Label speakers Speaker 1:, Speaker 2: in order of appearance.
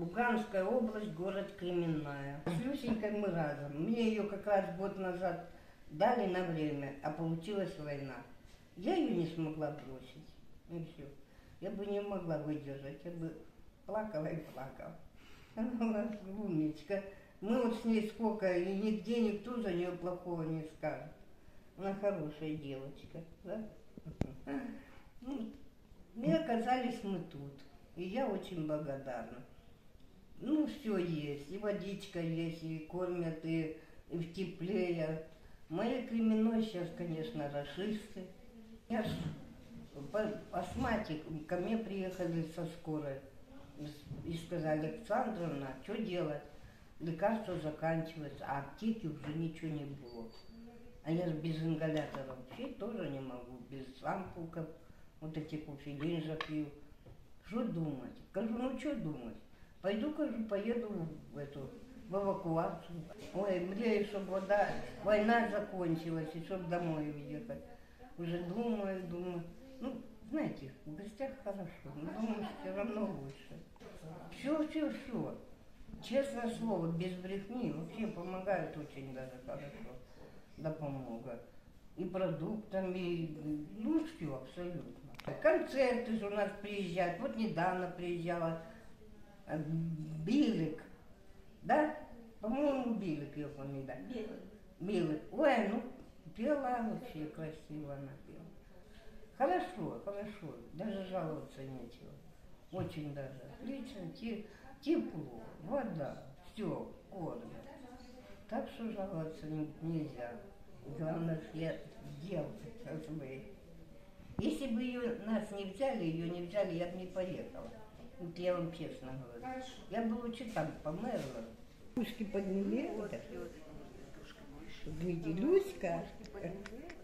Speaker 1: Луганская область, город Кременная. С Люсенькой мы разом. Мне ее как раз год назад дали на время, а получилась война. Я ее не смогла бросить. И все. Я бы не могла выдержать. Я бы плакала и плакала. Она у нас умничка. Мы вот с ней сколько, и нигде никто за нее плохого не скажет. Она хорошая девочка, да? Ну, и оказались мы тут. И я очень благодарна. Ну, все есть. И водичка есть, и кормят, и в тепле. Моей Кременной сейчас, конечно, рашисты. Я ж астматик, ко мне приехали со скорой. И сказали: Александровна, что делать? Лекарства заканчиваются, а аптеки уже ничего не было. А я же без ингалятора вообще тоже не могу, без ампулков, вот эти кофелин пью. Что думать? Кажу, ну что думать? Пойду, кажу, поеду в эвакуацию. Ой, мрею, чтобы война закончилась, и чтобы домой уехать. Уже думаю. Ну, знаете, в гостях хорошо, но думаю, все равно лучше. Все. Честное слово, без брехни, вообще помогают очень даже хорошо. Допомога. И продуктами, ну все, абсолютно. Концерты же у нас приезжают. Вот недавно приезжала Билик, да? По-моему, Билик ее фамилия. Билик. Ой, ну пела вообще красиво она пела. Хорошо. Даже жаловаться нечего. Очень даже отлично. Тепло, вода, все, кормят. Так что жаловаться нельзя. Главное, что я делала свои. Если бы нас не взяли, я бы не поехала. Вот я вам честно говорю. Я бы лучше там померла. Пушки подняли. Вот, видите, Люська.